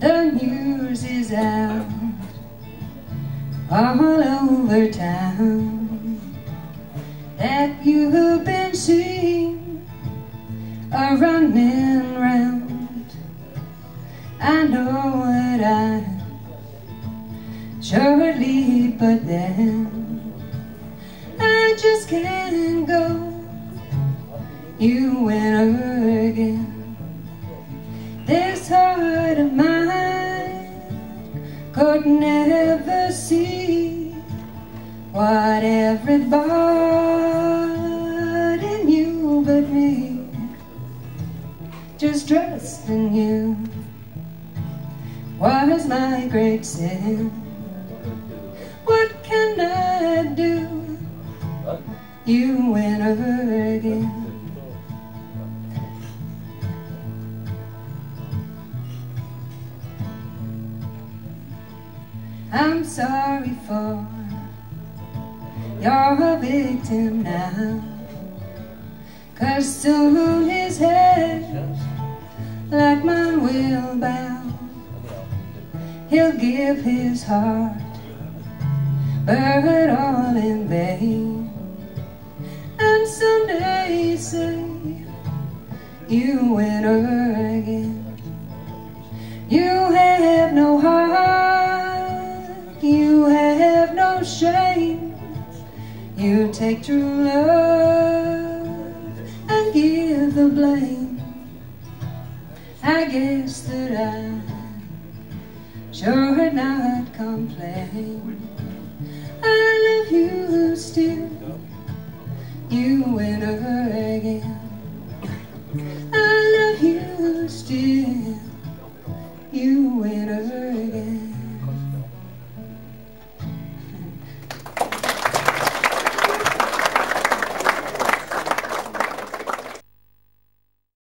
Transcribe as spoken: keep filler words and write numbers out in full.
The news is out all over town that you've been seen a running round. I know what I surely, but then I just can't go. You win again. This heart of mine could never see what everybody knew but me. Just trusting you was my great sin. What can I do? You win again. I'm sorry for you're a victim now, 'cause soon his head, like mine, will bow. He'll give his heart, but all in vain. And someday say, you win again. You have no heart, you have no shame. You take true love and give the blame. I guess that I sure not complain. I love you still, you win again.